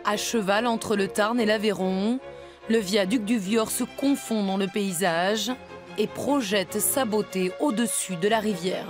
À cheval entre le Tarn et l'Aveyron, le viaduc du Vior se confond dans le paysage et projette sa beauté au-dessus de la rivière.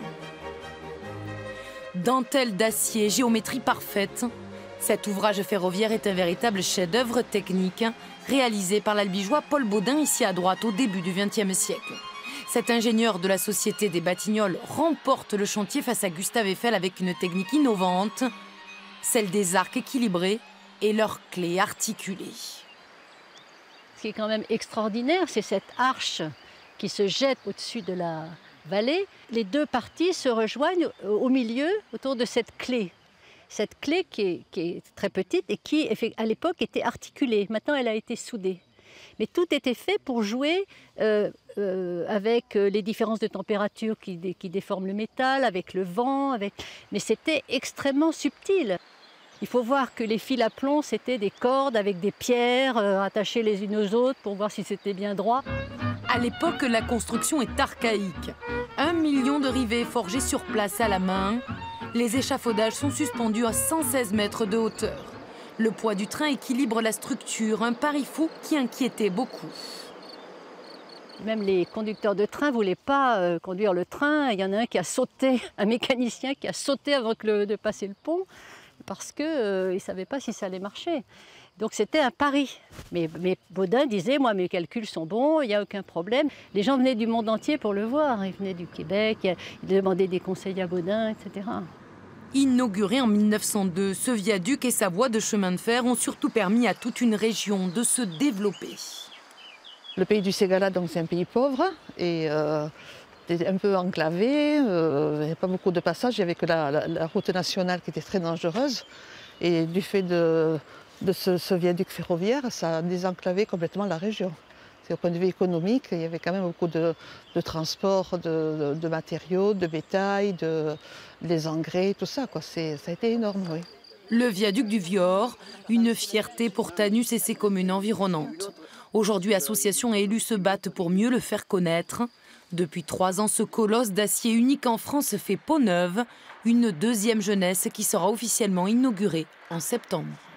Dentelle d'acier, géométrie parfaite, cet ouvrage ferroviaire est un véritable chef-d'œuvre technique réalisé par l'albigeois Paul Baudin ici à droite au début du XXe siècle. Cet ingénieur de la Société des Batignolles remporte le chantier face à Gustave Eiffel avec une technique innovante, celle des arcs équilibrés et leurs clés articulées. Ce qui est quand même extraordinaire, c'est cette arche qui se jette au-dessus de la vallée. Les deux parties se rejoignent au milieu autour de cette clé. Cette clé qui est très petite et qui, à l'époque, était articulée. Maintenant, elle a été soudée. Mais tout était fait pour jouer avec les différences de température qui déforment le métal, avec le vent. Mais c'était extrêmement subtil. Il faut voir que les fils à plomb, c'était des cordes avec des pierres attachées les unes aux autres pour voir si c'était bien droit. À l'époque, la construction est archaïque. 1 million de rivets forgés sur place à la main. Les échafaudages sont suspendus à 116 mètres de hauteur. Le poids du train équilibre la structure, un pari fou qui inquiétait beaucoup. Même les conducteurs de train ne voulaient pas conduire le train. Il y en a un qui a sauté, un mécanicien qui a sauté avant de passer le pont, parce qu'il ne savait pas si ça allait marcher. Donc c'était un pari. Mais Baudin disait, moi mes calculs sont bons, il n'y a aucun problème. Les gens venaient du monde entier pour le voir. Ils venaient du Québec, ils demandaient des conseils à Baudin, etc. Inauguré en 1902, ce viaduc et sa voie de chemin de fer ont surtout permis à toute une région de se développer. Le pays du Ségala, donc c'est un pays pauvre et c'était un peu enclavé. Il n'y avait pas beaucoup de passages, il n'y avait que la route nationale qui était très dangereuse. Et du fait de ce viaduc ferroviaire, ça a désenclavé complètement la région. Au point de vue économique, il y avait quand même beaucoup de transport de matériaux, de bétail, des engrais, tout ça, quoi. Ça a été énorme, oui. Le viaduc du Vior, une fierté pour Tannus et ses communes environnantes. Aujourd'hui, associations et élus se battent pour mieux le faire connaître. Depuis 3 ans, ce colosse d'acier unique en France fait peau neuve, une deuxième jeunesse qui sera officiellement inaugurée en septembre.